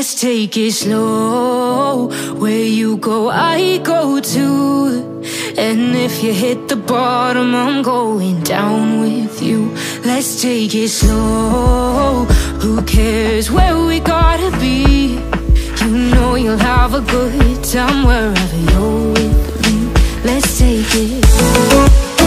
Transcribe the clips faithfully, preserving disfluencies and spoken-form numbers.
Let's take it slow. Where you go, I go too. And if you hit the bottom, I'm going down with you. Let's take it slow. Who cares where we gotta be? You know you'll have a good time wherever you're with me. Let's take it slow.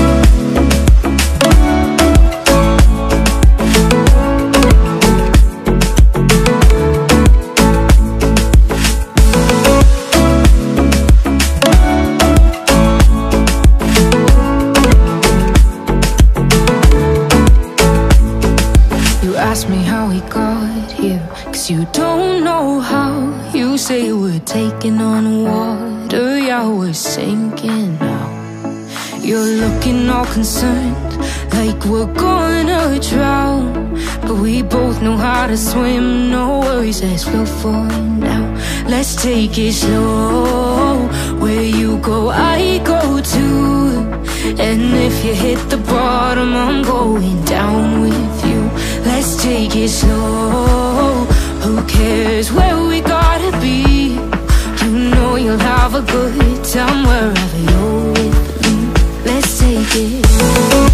Ask me how we got here, cause you don't know how. You say we're taking on water, yeah, we're sinking now. You're looking all concerned, like we're gonna drown. But we both know how to swim, no worries as we'll fall now. Let's take it slow. Where you go, I go too. And if you hit the bottom, I'm going down with you. Let's take it slow. Who cares where we gotta be? You know you'll have a good time wherever you're with me. Let's take it slow.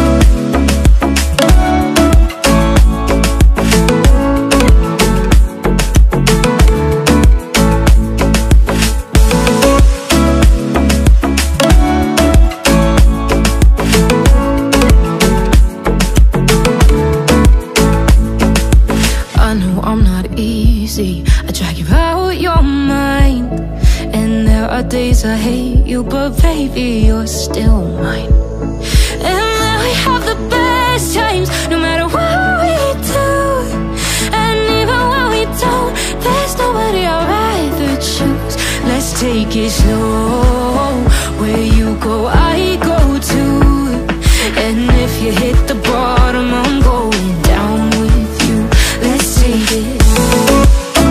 I drag you out your mind, and there are days I hate you, but baby, you're still mine. And then we have the best times, no matter what we do. And even when we don't, there's nobody I'd rather choose. Let's take it slow. Where you go, I go too. And if you hit the bottom, I'm going down with you. Let's take it slow.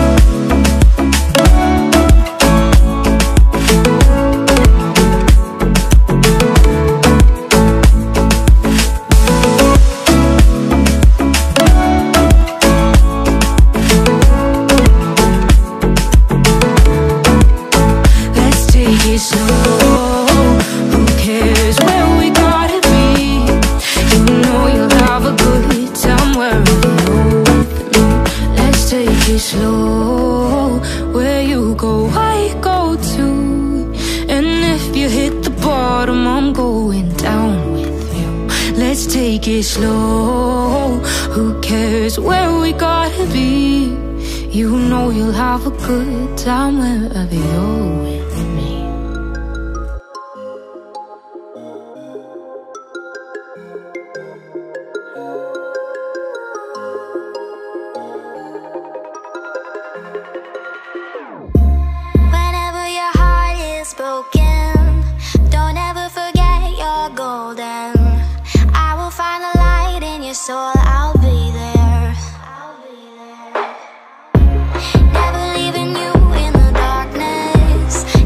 Slow, where you go, I go too. And if you hit the bottom, I'm going down with you. Let's take it slow. Who cares where we gotta be? You know you'll have a good time wherever you're with me. Broken, don't ever forget you're golden. I will find the light in your soul, I'll be there. Never leaving you in the darkness.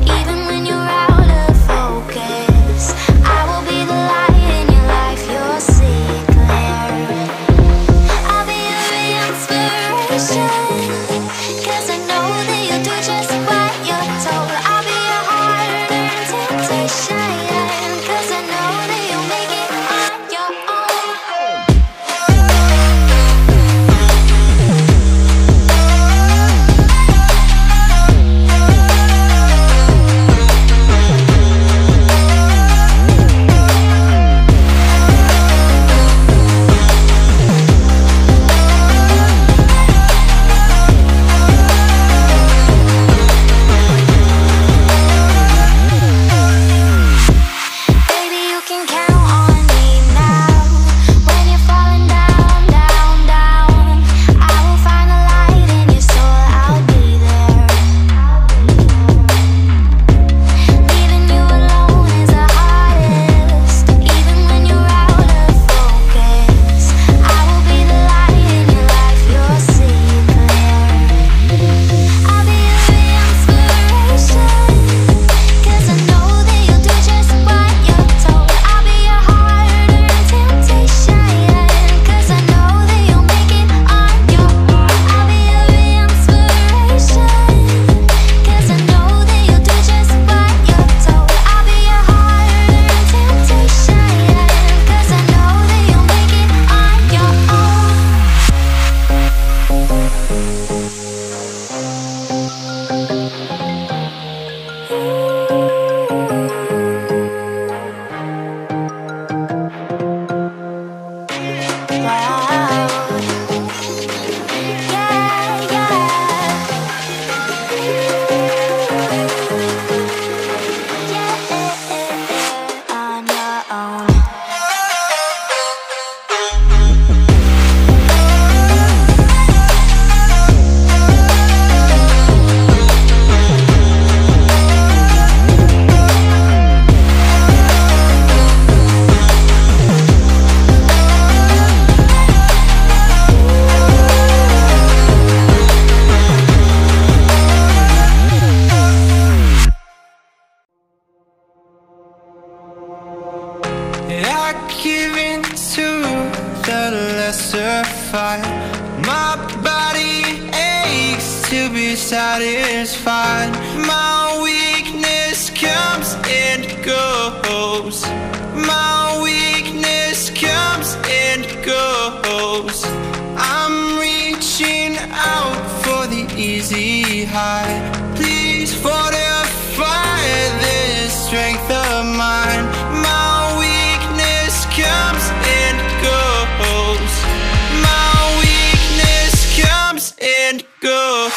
satisfied. My body aches to be satisfied. My weakness comes and goes. My weakness comes and goes. I'm reaching out for the easy high. Please fortify this strength of mine. My weakness comes and goes. My weakness comes and goes.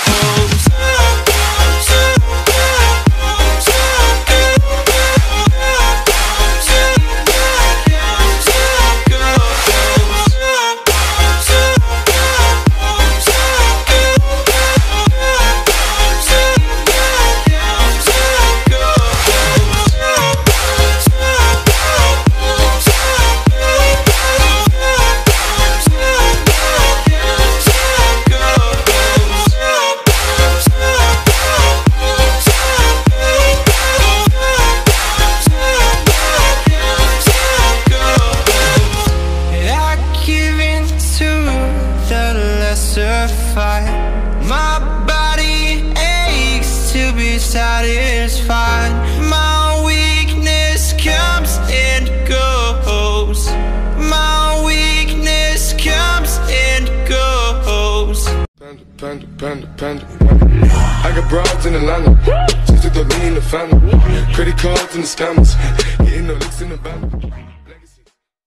My body aches to be satisfied. My weakness comes and goes. My weakness comes and goes. Panda, panda, panda, panda. I got broads in Atlanta. Just took the lean in the family. Credit cards and the scammers. Getting no licks in the band.